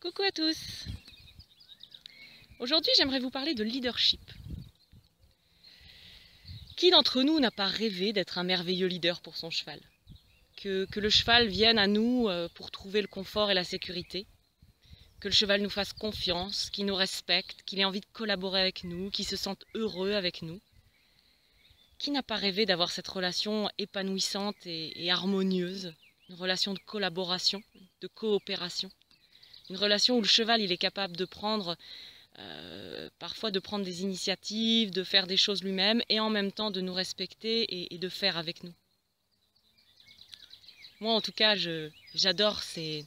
Coucou à tous. Aujourd'hui, j'aimerais vous parler de leadership. Qui d'entre nous n'a pas rêvé d'être un merveilleux leader pour son cheval? Que le cheval vienne à nous pour trouver le confort et la sécurité, que le cheval nous fasse confiance, qu'il nous respecte, qu'il ait envie de collaborer avec nous, qu'il se sente heureux avec nous. Qui n'a pas rêvé d'avoir cette relation épanouissante et harmonieuse, une relation de collaboration, de coopération, une relation où le cheval il est capable de prendre parfois de prendre des initiatives, de faire des choses lui-même et en même temps de nous respecter et de faire avec nous. Moi en tout cas j'adore ce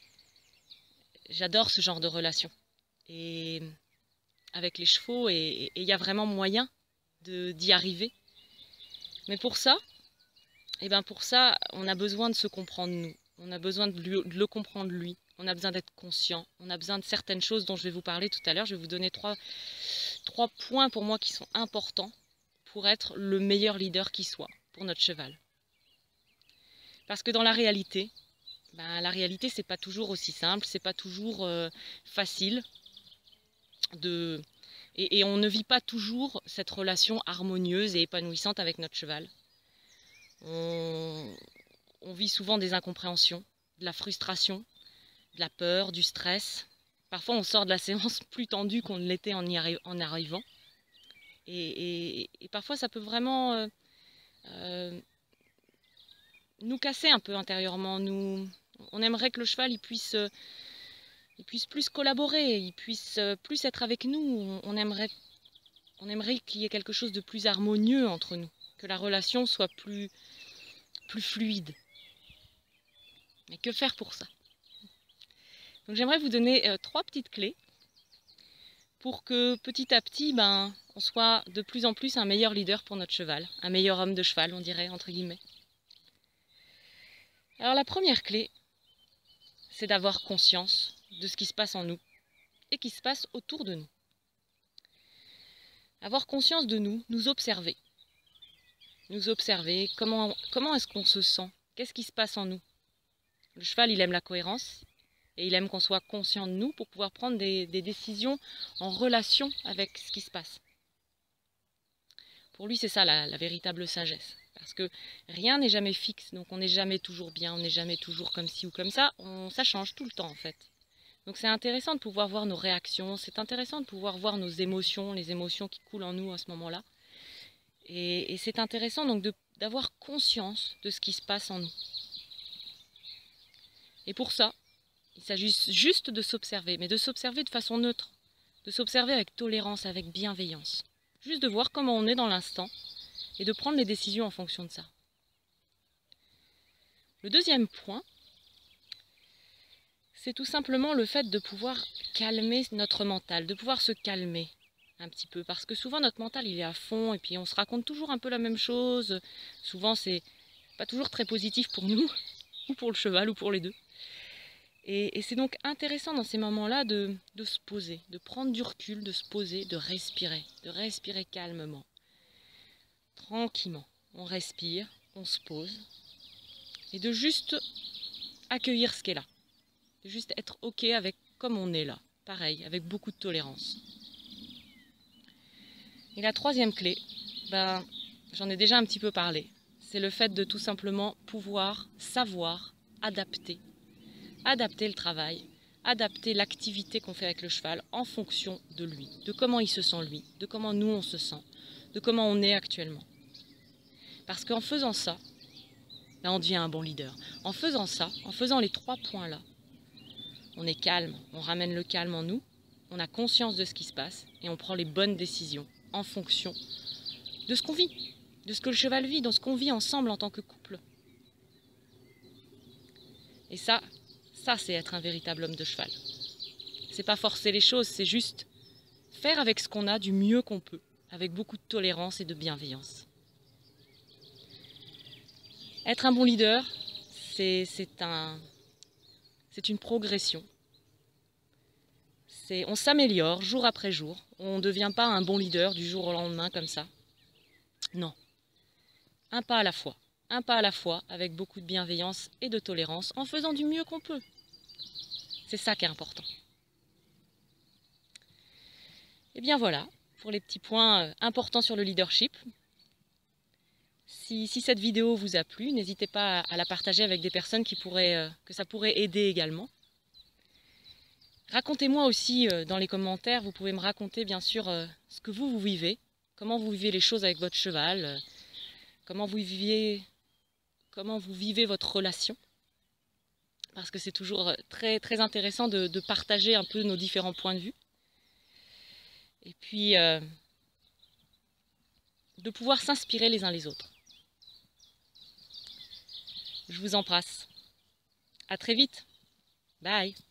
genre de relation et avec les chevaux et il y a vraiment moyen d'y arriver. Mais pour ça, on a besoin de se comprendre nous, on a besoin de le comprendre lui. On a besoin d'être conscient, on a besoin de certaines choses dont je vais vous parler tout à l'heure. Je vais vous donner trois points pour moi qui sont importants pour être le meilleur leader qui soit pour notre cheval. Parce que dans la réalité c'est pas toujours aussi simple, c'est pas toujours facile et on ne vit pas toujours cette relation harmonieuse et épanouissante avec notre cheval. On vit souvent des incompréhensions, de la frustration, de la peur, du stress. Parfois on sort de la séance plus tendu qu'on ne l'était en arrivant. Et parfois ça peut vraiment nous casser un peu intérieurement. On aimerait que le cheval il puisse plus collaborer, il puisse plus être avec nous. On aimerait qu'il y ait quelque chose de plus harmonieux entre nous, que la relation soit plus fluide. Mais que faire pour ça? Donc j'aimerais vous donner 3 petites clés pour que petit à petit, on soit de plus en plus un meilleur leader pour notre cheval, un meilleur homme de cheval, on dirait, entre guillemets. Alors la première clé, c'est d'avoir conscience de ce qui se passe en nous et qui se passe autour de nous. Avoir conscience de nous, nous observer. Nous observer, comment est-ce qu'on se sent? Qu'est-ce qui se passe en nous? Le cheval, il aime la cohérence. Et il aime qu'on soit conscient de nous pour pouvoir prendre des décisions en relation avec ce qui se passe. Pour lui, c'est ça la véritable sagesse. Parce que rien n'est jamais fixe, donc on n'est jamais toujours bien, on n'est jamais toujours comme ci ou comme ça. Ça change tout le temps en fait. Donc c'est intéressant de pouvoir voir nos réactions, c'est intéressant de pouvoir voir nos émotions, les émotions qui coulent en nous à ce moment-là. Et c'est intéressant donc d'avoir conscience de ce qui se passe en nous. Et pour ça, il s'agit juste de s'observer, mais de s'observer de façon neutre, de s'observer avec tolérance, avec bienveillance. Juste de voir comment on est dans l'instant et de prendre les décisions en fonction de ça. Le deuxième point, c'est tout simplement le fait de pouvoir calmer notre mental, de pouvoir se calmer un petit peu. Parce que souvent notre mental il est à fond et puis on se raconte toujours un peu la même chose. Souvent c'est pas toujours très positif pour nous, ou pour le cheval, ou pour les deux. Et c'est donc intéressant dans ces moments-là de se poser, de prendre du recul, de se poser, de respirer calmement, tranquillement. On respire, on se pose, et de juste accueillir ce qui est là, de juste être ok avec comme on est là, pareil, avec beaucoup de tolérance. Et la troisième clé, j'en ai déjà un petit peu parlé, c'est le fait de tout simplement pouvoir savoir adapter le travail, adapter l'activité qu'on fait avec le cheval en fonction de lui, de comment il se sent lui, de comment nous on se sent, de comment on est actuellement. Parce qu'en faisant ça, on devient un bon leader. En faisant ça, en faisant les 3 points là, on est calme, on ramène le calme en nous, on a conscience de ce qui se passe et on prend les bonnes décisions en fonction de ce qu'on vit, de ce que le cheval vit, de ce qu'on vit ensemble en tant que couple. Et ça c'est être un véritable homme de cheval. C'est pas forcer les choses, c'est juste faire avec ce qu'on a du mieux qu'on peut, avec beaucoup de tolérance et de bienveillance. Être un bon leader, c'est une progression. On s'améliore jour après jour. On ne devient pas un bon leader du jour au lendemain comme ça. Non. Un pas à la fois. Un pas à la fois, avec beaucoup de bienveillance et de tolérance, en faisant du mieux qu'on peut. C'est ça qui est important. Et bien voilà, pour les petits points importants sur le leadership. Si cette vidéo vous a plu, n'hésitez pas à la partager avec des personnes que ça pourrait aider également. Racontez-moi aussi dans les commentaires, vous pouvez me raconter bien sûr ce que vous vivez, comment vous vivez les choses avec votre cheval, comment vous vivez votre relation. Parce que c'est toujours très, très intéressant de partager un peu nos différents points de vue. Et puis, de pouvoir s'inspirer les uns les autres. Je vous embrasse. À très vite. Bye.